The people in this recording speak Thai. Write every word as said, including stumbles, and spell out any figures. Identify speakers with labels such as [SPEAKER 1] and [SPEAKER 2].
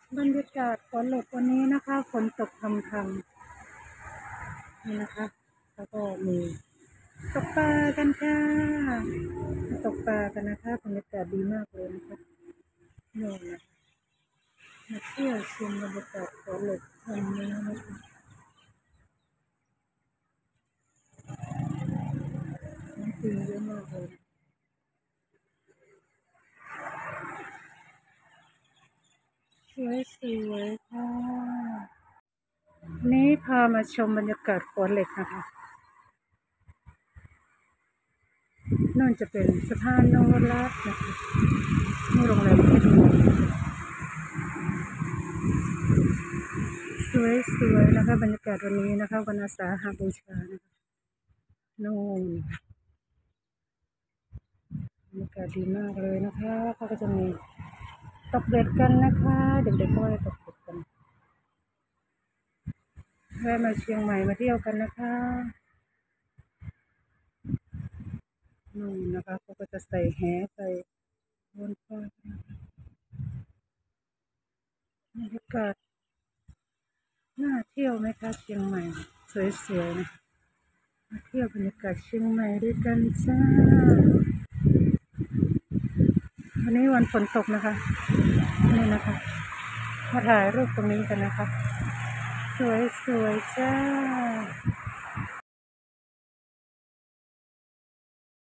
[SPEAKER 1] บรรยากาศฝนหลบวันนี้นะคะฝนตกพรำๆนี่นะคะแล้วก็มีตกปลากันค่ะตกปลากันนะคะบรรยากาศดีมากเลยนะคะนี่นะมาเที่ยวชมบรรยากาศฝนหลบวันนี้นะคะน้ำปิงเยอะมากเลยสวยๆค่ะนี้พามาชมบรรยากาศฝนเหล็กนะคะนั่นจะเป็นสะพานนวรัตน์นะคะนี่โรงแรมที่ดีสวยๆนะคะบรรยากาศวันนี้นะคะวันอาสาฬหบูชานะคะโน่นบรรยากาศดีมากเลยนะคะเขาก็จะมีตกเบ็ดกันนะคะเด็กๆก็ไปตกเบ็ดกันแวะมาเชียงใหม่มาเที่ยวกันนะคะนู่นนะคะเขาก็จะใส่แหใส่บนฟ้าบรรยากาศน่าเที่ยวไหมคะเชียงใหม่สวยๆนะมาเที่ยวบรรยากาศเชียงใหม่ด้วยกันจ้าวันนี้วันฝนตกนะคะนี่นะคะมาถ่ายรูปตรงนี้กันนะคะสวยๆจ้า